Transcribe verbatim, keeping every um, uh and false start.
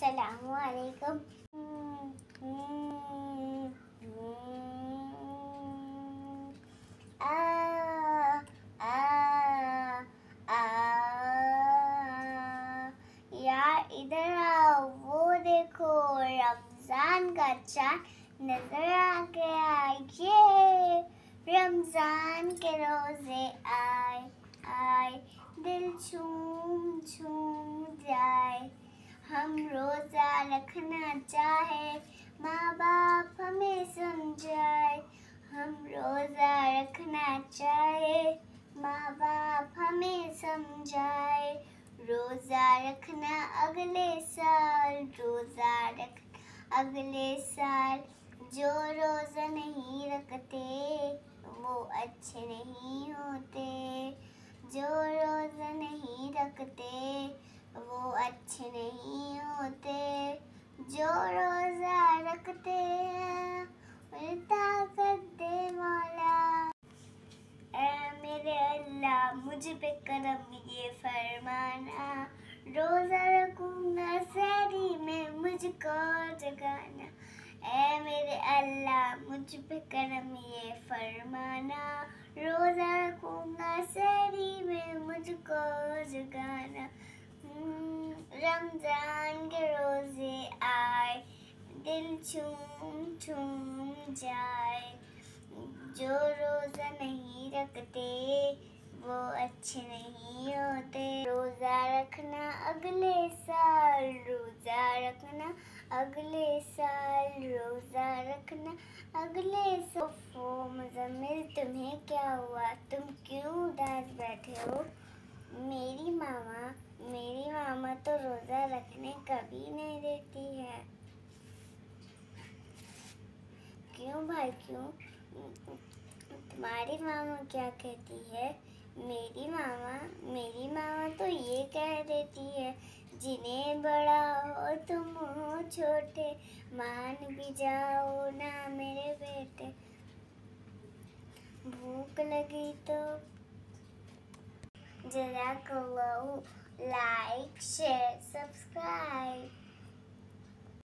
अस्सलामुअलैकुम। आ आ आ यार इधर आओ, वो देखो रमजान का चाँद नजर आ गया। ये रमजान के रोजे आए आए, दिल झूम झूम जाए। हम रोजा रखना चाहे, माँ बाप हमें समझाए। हम रोजा रखना चाहे, माँ बाप हमें समझाए। रोजा रखना अगले साल, रोजा रखना अगले साल। जो रोजा नहीं रखते वो अच्छे नहीं होते। जो रोजा नहीं रखते वो अच्छे नहीं होते। जो रोजा रखते हैं उन्हें ताकत दे मौला। ऐ मेरे अल्लाह मुझ पे करम ये फरमाना। रोजा रखूंगा सहरी में मुझको जगाना। ऐ मेरे अल्लाह मुझ पे करम ये फरमाना। रोजा रखूंगा सहरी में मुझको जगाना। रमजान के रोजे आए, दिल झूम झूम जाए। जो रोजा नहीं रखते वो अच्छे नहीं होते। रोजा रखना अगले साल, रोजा रखना अगले साल। रोजा रखना अगले साल। ओ मुज़म्मिल, तुम्हें क्या हुआ? तुम क्यों उदास बैठे हो? मेरी मामा मेरी मामा तो रोजा रखने कभी नहीं देती है। क्यों भाई क्यों? तुम्हारी मामा क्या कहती है? मेरी मामा मेरी मामा तो ये कह देती है, जिन्हें बड़ा हो तुम हो छोटे, मान भी जाओ ना मेरे बेटे। भूख लगी तो जज़ाकल्लाहु, लाइक शेयर सब्सक्राइब।